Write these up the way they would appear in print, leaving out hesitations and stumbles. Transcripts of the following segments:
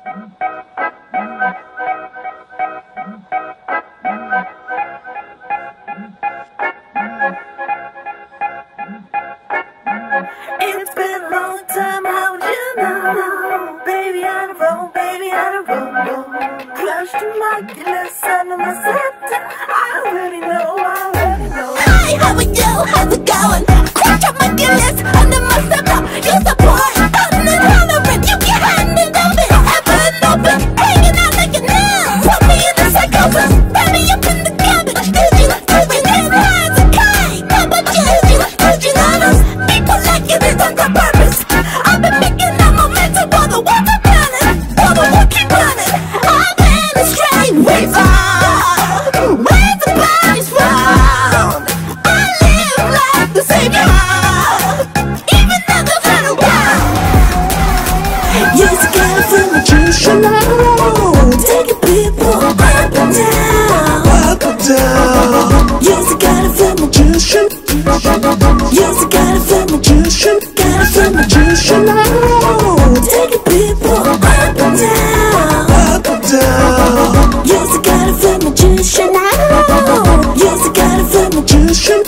It's been a long time, how would you know? Baby, I done roll, baby, I done roll. Crush the Oculus under my scepter. I already know, I already know. Hi, how are you? How's it going? Crush the Oculus under my scepter. You're the boy, I'm the tolerant. You get handed over, heaven open, hanging out like a nail. Put me in the psychosis, wrap me up in the cabbage. Did you get high as a kite? Come on, did you notice? People like it is on purpose. I've been picking up momentum while the world's running, while the world keep running. I've been a straight waver. Where the body's found, I live like the savior, even though the final round. Yes, I got it from the traditional. Taking people up and down, up and down. Yes, I got it from the tradition. Yes, I got it from the tradition. Got it from the traditional. Taking people up and down, up and down. Yes, I got it from the traditional. Yes, I got it from the tradition.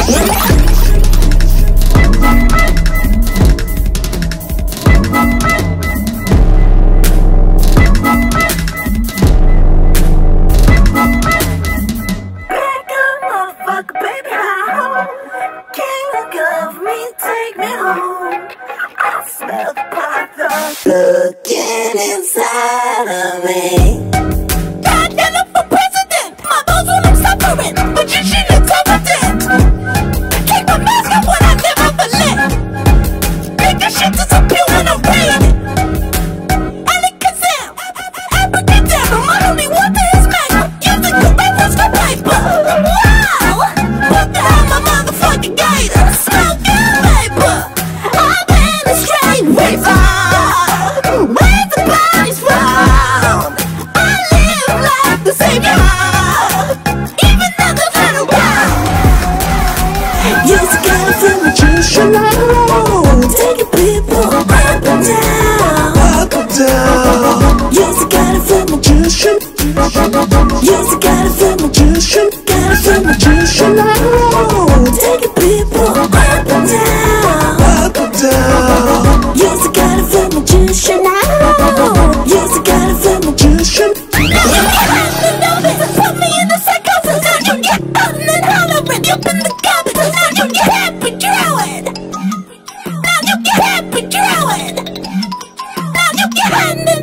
Motherfucker, baby, how? King of me, take me home. I smell the python looking inside of me. God get up for president, my bones when I'm suffering, but you should have covered it. Keep my mask on when I live off the lip. Make the shit disappear when I'm reading. Alakazam, abracadabra, my only water is magma. Using the reference for paper. Wow, put the hell my motherfucking gator. Smoking vapor, I've been a straight waver. Where the body's found, I live like the savior, even though the final round. Yes, I got it from the traditional. Taking people up and down, up and down. Yes, I got it from the tradition. Yes, I got it from the tradition. Got it from the traditional. Taking people up and down, up and down. Yes, I got it from the traditional. Yes, I got it from the tradition. Now you get handed over, put me in the psychosis. Now you get out and hollering, you in the garbage. Now you get happy drawing. Now you get happy drawing. Now you get handed